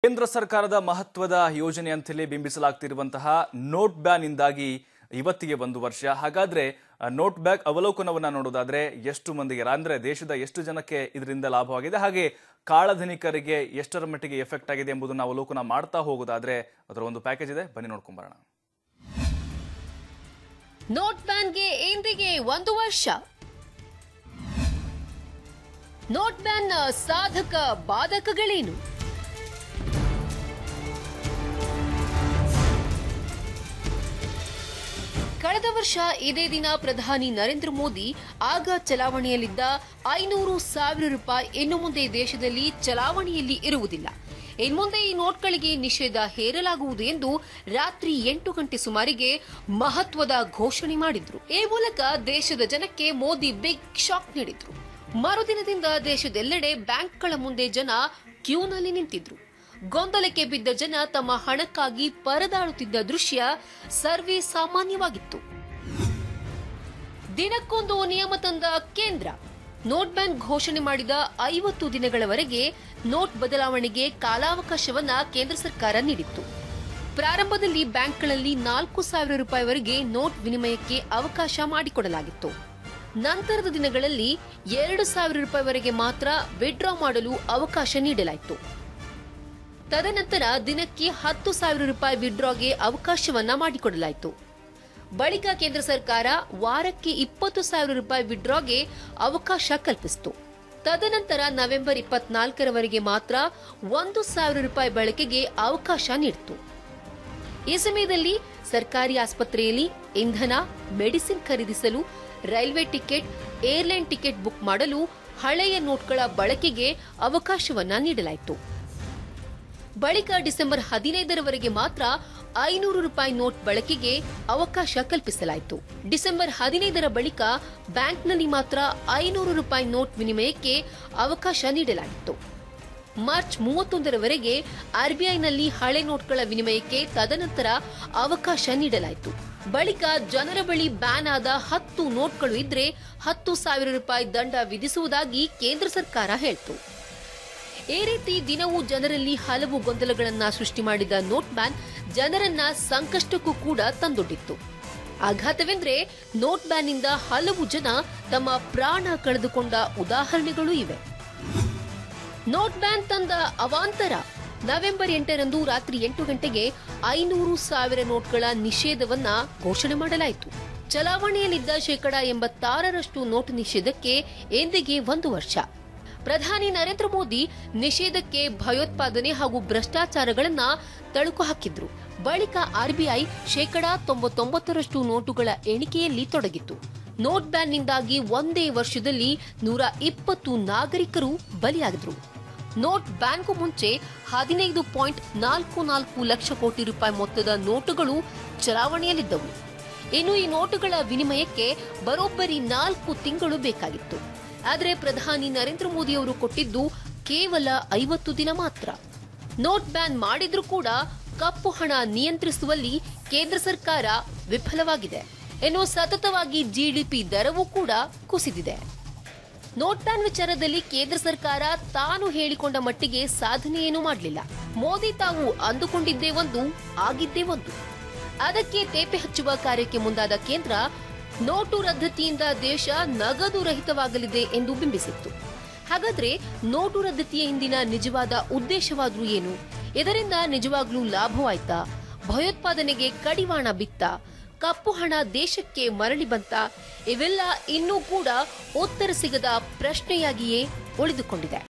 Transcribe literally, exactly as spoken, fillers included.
ಕೇಂದ್ರ ಸರ್ಕಾರದ ಮಹತ್ವದ ಯೋಜನೆ ಅಂತಲೇ ಬಿಂಬಿಸಲಾಗ್ತಿರುವಂತಹ ನೋಟ್ ಬ್ಯಾನ್ ಇಂದಾಗಿ ಇವತ್ತಿಗೆ ಒಂದು ವರ್ಷ. ಹಾಗಾದ್ರೆ ನೋಟ್ ಬ್ಯಾನ್ ಅವಲೋಕನವನ್ನ ನೋಡೋದಾದ್ರೆ ಎಷ್ಟು ಮಂದಿಗೆ ಅಂದ್ರೆ ದೇಶದ ಎಷ್ಟು ಜನಕ್ಕೆ ಇದರಿಂದ ಲಾಭವಾಗಿದೆ, ಹಾಗೆ ಕಾಳಧನಿಕರಿಗೆ ಎಷ್ಟರ ಮಟ್ಟಿಗೆ ಎಫೆಕ್ಟ್ ಆಗಿದೆ ಎಂಬುದನ್ನು ಅವಲೋಕನ ಮಾಡ್ತಾ ಹೋಗೋದಾದ್ರೆ ಅದರ ಒಂದು ಪ್ಯಾಕೇಜ್ ಇದೆ, ಬನ್ನಿ ನೋಡ್ಕೊಂಡ್ ಬರೋಣ. ನೋಟ್ ಬ್ಯಾನ್ಗೆ ಇಂದಿಗೆ ಒಂದು ವರ್ಷ. ನೋಟ್ ಬ್ಯಾನ್ ಸಾಧಕ ಬಾಧಕಗಳೇನು? ಕಳೆದ ವರ್ಷ ಇದೇ ದಿನ ಪ್ರಧಾನಿ ನರೇಂದ್ರ ಮೋದಿ ಆಗ ಚಲಾವಣೆಯಲ್ಲಿದ್ದ ಐನೂರು ಸಾವಿರ ರೂಪಾಯಿ ಇನ್ನು ಮುಂದೆ ದೇಶದಲ್ಲಿ ಚಲಾವಣೆಯಲ್ಲಿ ಇರುವುದಿಲ್ಲ, ಇನ್ಮುಂದೆ ಈ ನೋಟ್ಗಳಿಗೆ ನಿಷೇಧ ಹೇರಲಾಗುವುದು ಎಂದು ರಾತ್ರಿ ಎಂಟು ಗಂಟೆ ಸುಮಾರಿಗೆ ಮಹತ್ವದ ಘೋಷಣೆ ಮಾಡಿದ್ರು. ಈ ಮೂಲಕ ದೇಶದ ಜನಕ್ಕೆ ಮೋದಿ ಬಿಗ್ ಶಾಕ್ ನೀಡಿದ್ರು. ಮರುದಿನದಿಂದ ದೇಶದೆಲ್ಲೆಡೆ ಬ್ಯಾಂಕ್ಗಳ ಮುಂದೆ ಜನ ಕ್ಯೂನಲ್ಲಿ ನಿಂತಿದ್ರು. ಗೊಂದಲಕ್ಕೆ ಬಿದ್ದ ಜನ ತಮ್ಮ ಹಣಕ್ಕಾಗಿ ಪರದಾಡುತ್ತಿದ್ದ ದೃಶ್ಯ ಸರ್ವೇ ಸಾಮಾನ್ಯವಾಗಿತ್ತು. ದಿನಕ್ಕೊಂದು ನಿಯಮ ತಂದ ಕೇಂದ್ರ. ನೋಟ್ ಬ್ಯಾನ್ ಘೋಷಣೆ ಮಾಡಿದ ಐವತ್ತು ದಿನಗಳವರೆಗೆ ನೋಟ್ ಬದಲಾವಣೆಗೆ ಕಾಲಾವಕಾಶವನ್ನ ಕೇಂದ್ರ ಸರ್ಕಾರ ನೀಡಿತ್ತು. ಪ್ರಾರಂಭದಲ್ಲಿ ಬ್ಯಾಂಕ್ಗಳಲ್ಲಿ ನಾಲ್ಕು ಸಾವಿರ ರೂಪಾಯಿವರೆಗೆ ನೋಟ್ ವಿನಿಮಯಕ್ಕೆ ಅವಕಾಶ ಮಾಡಿಕೊಡಲಾಗಿತ್ತು. ನಂತರದ ದಿನಗಳಲ್ಲಿ ಎರಡು ಸಾವಿರ ರೂಪಾಯಿವರೆಗೆ ಮಾತ್ರ ವಿಡ್ರಾ ಮಾಡಲು ಅವಕಾಶ ನೀಡಲಾಯಿತು. ತದನಂತರ ದಿನಕ್ಕೆ ಹತ್ತು ಸಾವಿರ ರೂಪಾಯಿ ವಿಡ್ರಾಗೆ ಅವಕಾಶವನ್ನ ಮಾಡಿಕೊಡಲಾಯಿತು. ಬಳಿಕ ಕೇಂದ್ರ ಸರ್ಕಾರ ವಾರಕ್ಕೆ ಇಪ್ಪತ್ತು ಸಾವಿರ ರೂಪಾಯಿ ವಿಡ್ರಾಗೆ ಅವಕಾಶ ಕಲ್ಪಿಸಿತು. ತದನಂತರ ನವೆಂಬರ್ ಇಪ್ಪತ್ನಾಲ್ಕರವರೆಗೆ ಮಾತ್ರ ಒಂದು ಸಾವಿರ ರೂಪಾಯಿ ಬಳಕೆಗೆ ಅವಕಾಶ ನೀಡಿತು. ಈ ಸಮಯದಲ್ಲಿ ಸರ್ಕಾರಿ ಆಸ್ಪತ್ರೆಯಲ್ಲಿ ಇಂಧನ, ಮೆಡಿಸಿನ್ ಖರೀದಿಸಲು, railway ticket, airline ticket book ಮಾಡಲು ಹಳೆಯ ನೋಟ್ಗಳ ಬಳಕೆಗೆ ಅವಕಾಶವನ್ನ ನೀಡಲಾಯಿತು. ಬಳಿಕ ಡಿಸೆಂಬರ್ ಹದಿನೈದರವರೆಗೆ ಮಾತ್ರ ಐನೂರು ರೂಪಾಯಿ ನೋಟ್ ಬಳಕೆಗೆ ಅವಕಾಶ ಕಲ್ಪಿಸಲಾಯಿತು. ಡಿಸೆಂಬರ್ ಹದಿನೈದರ ಬಳಿಕ ಬ್ಯಾಂಕ್ನಲ್ಲಿ ಮಾತ್ರ ಐನೂರು ರೂಪಾಯಿ ನೋಟ್ ವಿನಿಮಯಕ್ಕೆ ಅವಕಾಶ ನೀಡಲಾಗಿತ್ತು. ಮಾರ್ಚ್ ಮೂವತ್ತೊಂದರವರೆಗೆ ಆರ್ಬಿಐನಲ್ಲಿ ಹಳೆ ನೋಟ್ಗಳ ವಿನಿಮಯಕ್ಕೆ ತದನಂತರ ಅವಕಾಶ ನೀಡಲಾಯಿತು. ಬಳಿಕ ಜನರ ಬಳಿ ಬ್ಯಾನ್ ಆದ ಹತ್ತು ನೋಟ್ಗಳು ಇದ್ರೆ ಹತ್ತು ಸಾವಿರ ರೂಪಾಯಿ ದಂಡ ವಿಧಿಸುವುದಾಗಿ ಕೇಂದ್ರ ಸರ್ಕಾರ ಹೇಳಿತು. ಈ ರೀತಿ ದಿನವೂ ಜನರಲ್ಲಿ ಹಲವು ಗೊಂದಲಗಳನ್ನ ಸೃಷ್ಟಿ ಮಾಡಿದ ನೋಟ್ ಬ್ಯಾನ್ ಜನರನ್ನ ಸಂಕಷ್ಟಕ್ಕೂ ಕೂಡ ತಂದೊಡ್ಡಿತ್ತು. ಆಘಾತವೆಂದ್ರೆ ನೋಟ್ ಬ್ಯಾನ್ನಿಂದ ಹಲವು ಜನ ತಮ್ಮ ಪ್ರಾಣ ಕಳೆದುಕೊಂಡ ಉದಾಹರಣೆಗಳು ಇವೆ. ನೋಟ್ ಬ್ಯಾನ್ ತಂದ ಅವಾಂತರ. ನವೆಂಬರ್ ಎಂಟರಂದು ರಾತ್ರಿ ಎಂಟು ಗಂಟೆಗೆ ಐನೂರು ಸಾವಿರ ನೋಟ್ಗಳ ನಿಷೇಧವನ್ನ ಘೋಷಣೆ ಮಾಡಲಾಯಿತು. ಚಲಾವಣೆಯಲ್ಲಿದ್ದ ಶೇಕಡ ಎಂಬತ್ತಾರರಷ್ಟು ನೋಟ್ ನಿಷೇಧಕ್ಕೆ ಎಂದಿಗೆ ಒಂದು ವರ್ಷ. ಪ್ರಧಾನಿ ನರೇಂದ್ರ ಮೋದಿ ನಿಷೇಧಕ್ಕೆ ಭಯೋತ್ಪಾದನೆ ಹಾಗೂ ಭ್ರಷ್ಟಾಚಾರಗಳನ್ನ ತಳುಕು ಹಾಕಿದ್ರು. ಬಳಿಕ ಆರ್ಬಿಐ ಶೇಕಡಾ ತೊಂಬತ್ತೊಂಬತ್ತರಷ್ಟು ನೋಟುಗಳ ಎಣಿಕೆಯಲ್ಲಿ ತೊಡಗಿತ್ತು. ನೋಟ್ ಬ್ಯಾನ್ನಿಂದಾಗಿ ಒಂದೇ ವರ್ಷದಲ್ಲಿ ನೂರ ಇಪ್ಪತ್ತು ನಾಗರಿಕರು ಬಲಿಯಾಗಿದ್ರು. ನೋಟ್ ಬ್ಯಾನ್ಗೂ ಮುಂಚೆ ಹದಿನೈದು ಪಾಯಿಂಟ್ ನಾಲ್ಕು ನಾಲ್ಕು ಲಕ್ಷ ಕೋಟಿ ರೂಪಾಯಿ ಮೊತ್ತದ ನೋಟುಗಳು ಚಲಾವಣೆಯಲ್ಲಿದ್ದವು. ಇನ್ನು ಈ ನೋಟುಗಳ ವಿನಿಮಯಕ್ಕೆ ಬರೋಬ್ಬರಿ ನಾಲ್ಕು ತಿಂಗಳು ಬೇಕಾಗಿತ್ತು. ಆದರೆ ಪ್ರಧಾನಿ ನರೇಂದ್ರ ಮೋದಿ ಅವರು ಕೊಟ್ಟಿದ್ದು ಕೇವಲ ಐವತ್ತು ದಿನ ಮಾತ್ರ. ನೋಟ್ ಬ್ಯಾನ್ ಮಾಡಿದ್ರೂ ಕೂಡ ಕಪ್ಪು ಹಣ ನಿಯಂತ್ರಿಸುವಲ್ಲಿ ಕೇಂದ್ರ ಸರ್ಕಾರ ವಿಫಲವಾಗಿದೆ. ಇನ್ನು ಸತತವಾಗಿ ಜಿಡಿಪಿ ದರವೂ ಕೂಡ ಕುಸಿದಿದೆ. ನೋಟ್ ಬ್ಯಾನ್ ವಿಚಾರದಲ್ಲಿ ಕೇಂದ್ರ ಸರ್ಕಾರ ತಾನು ಹೇಳಿಕೊಂಡ ಮಟ್ಟಿಗೆ ಸಾಧನೆ ಏನೂ ಮಾಡಲಿಲ್ಲ. ಮೋದಿ ತಾವು ಅಂದುಕೊಂಡಿದ್ದೇ ಒಂದು, ಆಗಿದ್ದೇ ಒಂದು. ಅದಕ್ಕೆ ತೇಪೆ ಹಚ್ಚುವ ಕಾರ್ಯಕ್ಕೆ ಮುಂದಾದ ಕೇಂದ್ರ ನೋಟು ರದ್ದತಿಯಿಂದ ದೇಶ ನಗದು ರಹಿತವಾಗಲಿದೆ ಎಂದು ಬಿಂಬಿಸಿತ್ತು. ಹಾಗಾದ್ರೆ ನೋಟು ರದ್ದತಿಯ ಹಿಂದಿನ ನಿಜವಾದ ಉದ್ದೇಶವಾದ್ರೂ ಏನು? ಇದರಿಂದ ನಿಜವಾಗ್ಲೂ ಲಾಭವಾಯ್ತಾ? ಭಯೋತ್ಪಾದನೆಗೆ ಕಡಿವಾಣ ಬಿತ್ತ? ಕಪ್ಪು ಹಣ ದೇಶಕ್ಕೆ ಮರಳಿ ಬಂತ? ಇವೆಲ್ಲ ಇನ್ನೂ ಕೂಡ ಉತ್ತರ ಸಿಗದ ಪ್ರಶ್ನೆಯಾಗಿಯೇ ಉಳಿದುಕೊಂಡಿದೆ.